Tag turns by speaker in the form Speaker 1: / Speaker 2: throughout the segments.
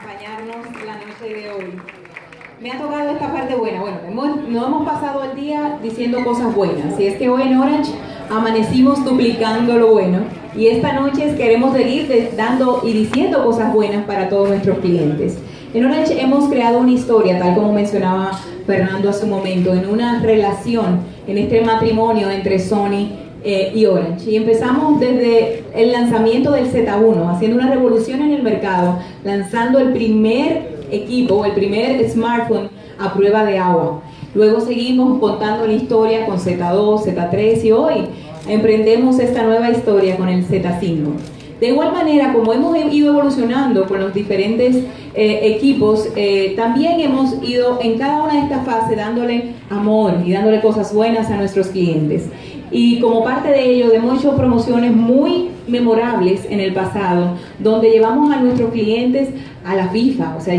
Speaker 1: acompañarnos la noche de hoy. Me ha tocado esta parte buena. Bueno, no hemos pasado el día diciendo cosas buenas. Y es que hoy en Orange amanecimos duplicando lo bueno. Y esta noche queremos seguir dando y diciendo cosas buenas para todos nuestros clientes. En Orange hemos creado una historia, tal como mencionaba Fernando hace un momento, en una relación, en este matrimonio entre Sony y Orange. Y empezamos desde el lanzamiento del Z1, haciendo una revolución en el mercado, lanzando el primer equipo, el primer smartphone a prueba de agua. Luego seguimos contando la historia con Z2, Z3 y hoy emprendemos esta nueva historia con el Z5. De igual manera, como hemos ido evolucionando con los diferentes equipos, también hemos ido en cada una de estas fases dándole amor y dándole cosas buenas a nuestros clientes. Y como parte de ello, hemos hecho promociones muy memorables en el pasado, donde llevamos a nuestros clientes a la FIFA, o sea,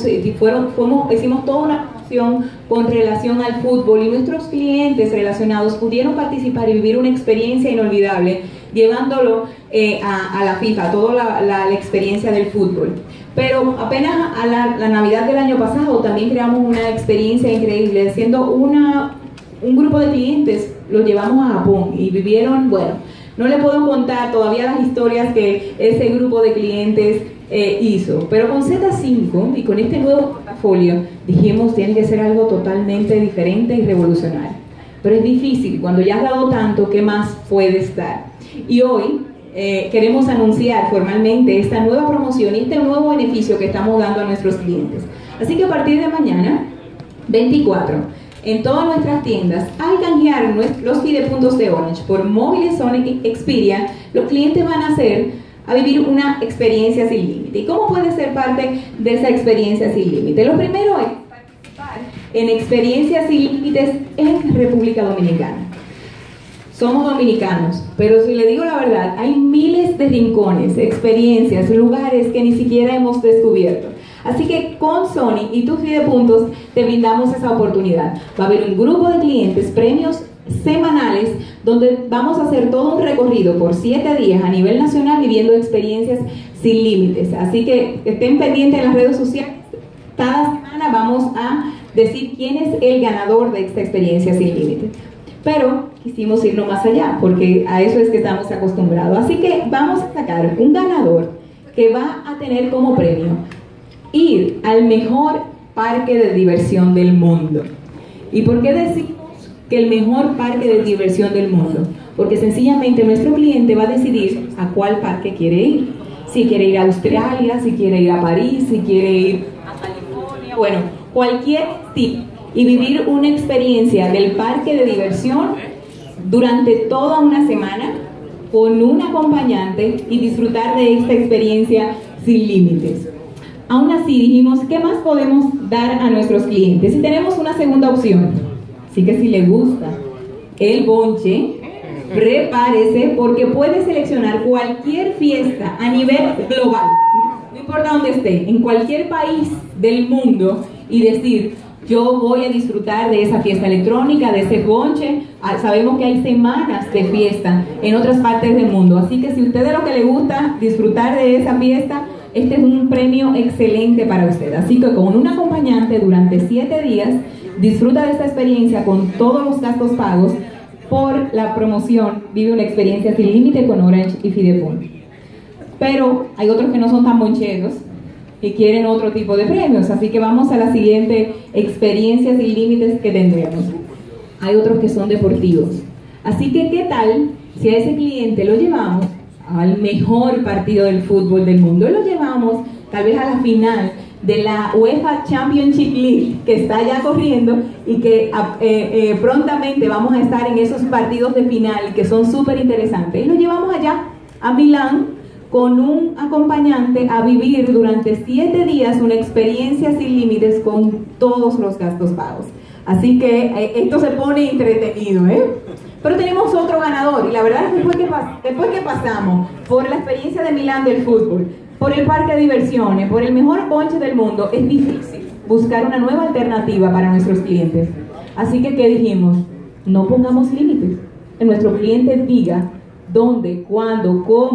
Speaker 1: hicimos toda una promoción con relación al fútbol y nuestros clientes relacionados pudieron participar y vivir una experiencia inolvidable, llevándolo a la FIFA, toda la experiencia del fútbol. Pero apenas a la Navidad del año pasado también creamos una experiencia increíble, haciendo un grupo de clientes, los llevamos a Japón y vivieron, bueno, no les puedo contar todavía las historias que ese grupo de clientes hizo, pero con Z5 y con este nuevo portafolio dijimos tiene que ser algo totalmente diferente y revolucionario. Pero es difícil, cuando ya has dado tanto, ¿qué más puedes dar? Y hoy queremos anunciar formalmente esta nueva promoción y este nuevo beneficio que estamos dando a nuestros clientes. Así que a partir de mañana, 24, en todas nuestras tiendas, al canjear los fidepuntos de Orange por móviles Sony Xperia, los clientes van a vivir una experiencia sin límite. ¿Y cómo puede ser parte de esa experiencia sin límite? Lo primero es participar en experiencias sin límites en República Dominicana. Somos dominicanos, pero si le digo la verdad, hay miles de rincones, experiencias, lugares que ni siquiera hemos descubierto. Así que con Sony y tus fidepuntos te brindamos esa oportunidad. Va a haber un grupo de clientes, premios semanales, donde vamos a hacer todo un recorrido por 7 días a nivel nacional viviendo experiencias sin límites. Así que estén pendientes en las redes sociales. Cada semana vamos a decir quién es el ganador de esta experiencia sin límites. Pero quisimos irnos más allá, porque a eso es que estamos acostumbrados. Así que vamos a sacar un ganador que va a tener como premio ir al mejor parque de diversión del mundo. ¿Y por qué decimos que el mejor parque de diversión del mundo? Porque sencillamente nuestro cliente va a decidir a cuál parque quiere ir. Si quiere ir a Australia, si quiere ir a París, si quiere ir a California, bueno, cualquier tipo. Y vivir una experiencia del parque de diversión durante toda una semana con un acompañante y disfrutar de esta experiencia sin límites. Aún así dijimos, ¿qué más podemos dar a nuestros clientes? Y tenemos una segunda opción. Así que si le gusta el bonche, prepárese porque puede seleccionar cualquier fiesta a nivel global. No importa dónde esté, en cualquier país del mundo y decir, yo voy a disfrutar de esa fiesta electrónica, de ese bonche. Sabemos que hay semanas de fiesta en otras partes del mundo. Así que si a usted es lo que le gusta disfrutar de esa fiesta, este es un premio excelente para usted. Así que con un acompañante durante 7 días, disfruta de esta experiencia con todos los gastos pagos por la promoción. Vive una experiencia sin límite con Orange y Fidepuntos. Pero hay otros que no son tan boncheros y quieren otro tipo de premios. Así que vamos a la siguiente experiencia sin límites que tendremos. Hay otros que son deportivos. Así que, ¿qué tal si a ese cliente lo llevamos al mejor partido del fútbol del mundo? Y lo llevamos tal vez a la final de la UEFA Championship League, que está ya corriendo y que prontamente vamos a estar en esos partidos de final que son súper interesantes. Y lo llevamos allá a Milán con un acompañante a vivir durante 7 días una experiencia sin límites con todos los gastos pagos. Así que esto se pone entretenido, Pero tenemos otro ganador y la verdad es que después que pasamos por la experiencia de Milán del fútbol, por el parque de diversiones, por el mejor bonche del mundo, es difícil buscar una nueva alternativa para nuestros clientes. Así que, ¿qué dijimos? No pongamos límites. Que nuestro cliente diga dónde, cuándo, cómo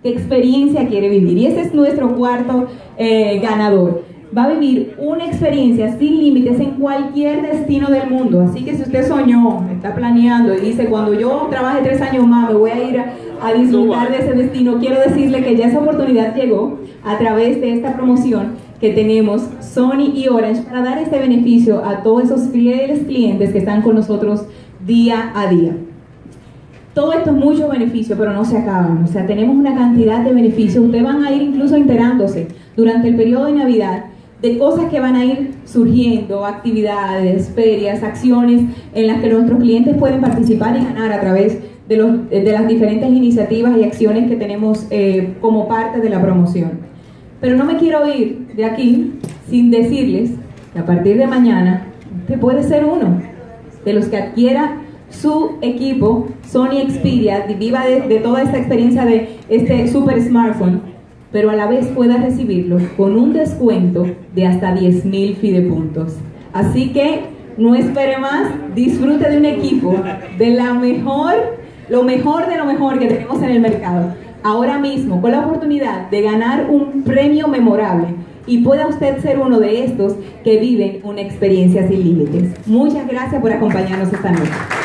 Speaker 1: qué experiencia quiere vivir. Y ese es nuestro cuarto ganador. Va a vivir una experiencia sin límites en cualquier destino del mundo. Así que si usted soñó, está planeando y dice, cuando yo trabaje 3 años más me voy a ir a disfrutar de ese destino, quiero decirle que ya esa oportunidad llegó a través de esta promoción que tenemos Sony y Orange para dar este beneficio a todos esos fieles clientes que están con nosotros día a día. Todo esto es mucho beneficio, pero no se acaban. O sea, tenemos una cantidad de beneficios. Ustedes van a ir incluso enterándose durante el periodo de Navidad de cosas que van a ir surgiendo, actividades, ferias, acciones en las que nuestros clientes pueden participar y ganar a través de las diferentes iniciativas y acciones que tenemos como parte de la promoción. Pero no me quiero ir de aquí sin decirles que a partir de mañana usted puede ser uno de los que adquiera su equipo Sony Xperia, viva de toda esta experiencia de este super smartphone, pero a la vez pueda recibirlo con un descuento de hasta 10,000 Fidepuntos. Así que no espere más, disfrute de un equipo de lo mejor de lo mejor que tenemos en el mercado, ahora mismo, con la oportunidad de ganar un premio memorable, y pueda usted ser uno de estos que viven una experiencia sin límites. Muchas gracias por acompañarnos esta noche.